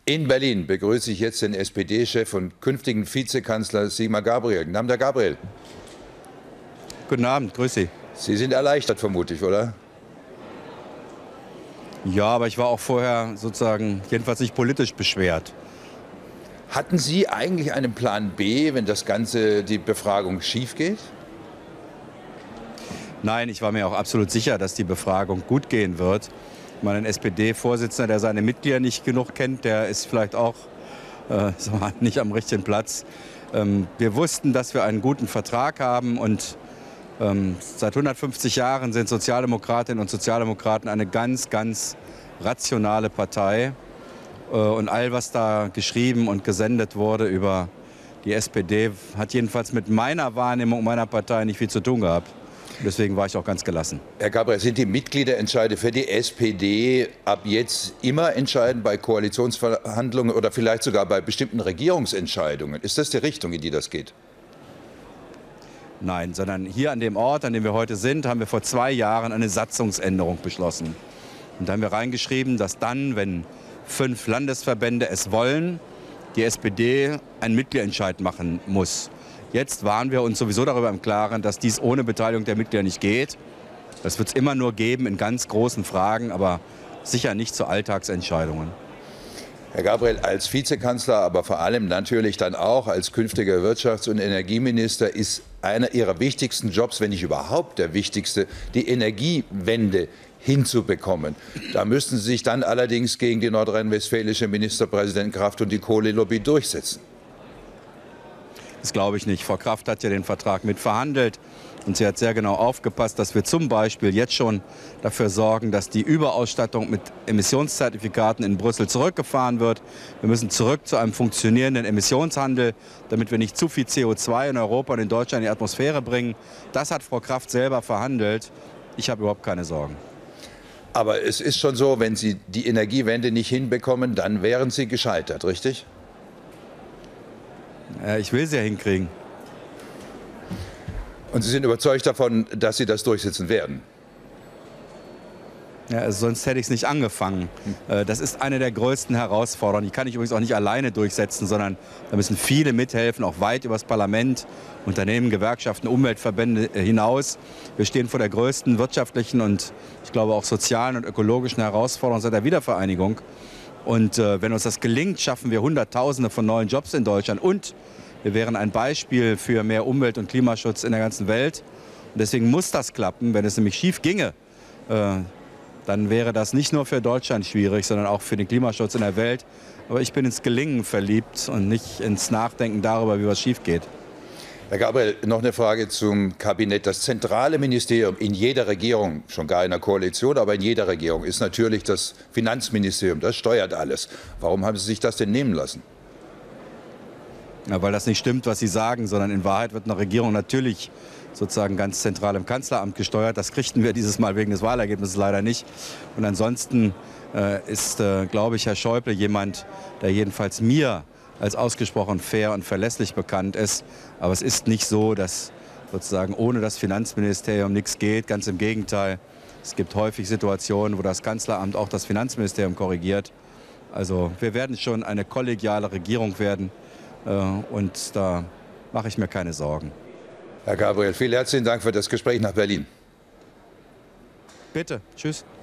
In Berlin begrüße ich jetzt den SPD-Chef und künftigen Vizekanzler Sigmar Gabriel. Guten Abend, Herr Gabriel. Guten Abend, grüß Sie. Sie sind erleichtert vermutlich, oder? Ja, aber ich war auch vorher sozusagen jedenfalls nicht politisch beschwert. Hatten Sie eigentlich einen Plan B, wenn das Ganze, die Befragung schief geht? Nein, ich war mir auch absolut sicher, dass die Befragung gut gehen wird. Ich meine, ein SPD-Vorsitzender, der seine Mitglieder nicht genug kennt, der ist vielleicht auch nicht am richtigen Platz. Wir wussten, dass wir einen guten Vertrag haben und seit 150 Jahren sind Sozialdemokratinnen und Sozialdemokraten eine ganz, ganz rationale Partei. Und all, was da geschrieben und gesendet wurde über die SPD, hat jedenfalls mit meiner Wahrnehmung meiner Partei nicht viel zu tun gehabt. Deswegen war ich auch ganz gelassen. Herr Gabriel, sind die Mitgliederentscheide für die SPD ab jetzt immer entscheidend bei Koalitionsverhandlungen oder vielleicht sogar bei bestimmten Regierungsentscheidungen? Ist das die Richtung, in die das geht? Nein, sondern hier an dem Ort, an dem wir heute sind, haben wir vor 2 Jahren eine Satzungsänderung beschlossen. Und da haben wir reingeschrieben, dass dann, wenn 5 Landesverbände es wollen, die SPD einen Mitgliederentscheid machen muss. Jetzt waren wir uns sowieso darüber im Klaren, dass dies ohne Beteiligung der Mitglieder nicht geht. Das wird es immer nur geben in ganz großen Fragen, aber sicher nicht zu Alltagsentscheidungen. Herr Gabriel, als Vizekanzler, aber vor allem natürlich dann auch als künftiger Wirtschafts- und Energieminister ist einer Ihrer wichtigsten Jobs, wenn nicht überhaupt der wichtigste, die Energiewende hinzubekommen. Da müssten Sie sich dann allerdings gegen die nordrhein-westfälische Ministerpräsidentin Kraft und die Kohlelobby durchsetzen. Das glaube ich nicht. Frau Kraft hat ja den Vertrag mitverhandelt und sie hat sehr genau aufgepasst, dass wir zum Beispiel jetzt schon dafür sorgen, dass die Überausstattung mit Emissionszertifikaten in Brüssel zurückgefahren wird. Wir müssen zurück zu einem funktionierenden Emissionshandel, damit wir nicht zu viel CO2 in Europa und in Deutschland in die Atmosphäre bringen. Das hat Frau Kraft selber verhandelt. Ich habe überhaupt keine Sorgen. Aber es ist schon so, wenn Sie die Energiewende nicht hinbekommen, dann wären Sie gescheitert, richtig? Ich will sie ja hinkriegen. Und Sie sind überzeugt davon, dass Sie das durchsetzen werden? Ja, also sonst hätte ich es nicht angefangen. Das ist eine der größten Herausforderungen. Die kann ich übrigens auch nicht alleine durchsetzen, sondern da müssen viele mithelfen, auch weit über das Parlament, Unternehmen, Gewerkschaften, Umweltverbände hinaus. Wir stehen vor der größten wirtschaftlichen und ich glaube auch sozialen und ökologischen Herausforderung seit der Wiedervereinigung. Und wenn uns das gelingt, schaffen wir Hunderttausende von neuen Jobs in Deutschland. Und wir wären ein Beispiel für mehr Umwelt- und Klimaschutz in der ganzen Welt. Und deswegen muss das klappen. Wenn es nämlich schief ginge, dann wäre das nicht nur für Deutschland schwierig, sondern auch für den Klimaschutz in der Welt. Aber ich bin ins Gelingen verliebt und nicht ins Nachdenken darüber, wie was schief geht. Herr Gabriel, noch eine Frage zum Kabinett. Das zentrale Ministerium in jeder Regierung, schon gar in der Koalition, aber in jeder Regierung, ist natürlich das Finanzministerium. Das steuert alles. Warum haben Sie sich das denn nehmen lassen? Ja, weil das nicht stimmt, was Sie sagen, sondern in Wahrheit wird eine Regierung natürlich sozusagen ganz zentral im Kanzleramt gesteuert. Das kriegten wir dieses Mal wegen des Wahlergebnisses leider nicht. Und ansonsten ist, glaube ich, Herr Schäuble jemand, der jedenfalls mir als ausgesprochen fair und verlässlich bekannt ist. Aber es ist nicht so, dass sozusagen ohne das Finanzministerium nichts geht. Ganz im Gegenteil. Es gibt häufig Situationen, wo das Kanzleramt auch das Finanzministerium korrigiert. Also wir werden schon eine kollegiale Regierung werden. Und da mache ich mir keine Sorgen. Herr Gabriel, vielen herzlichen Dank für das Gespräch nach Berlin. Bitte. Tschüss.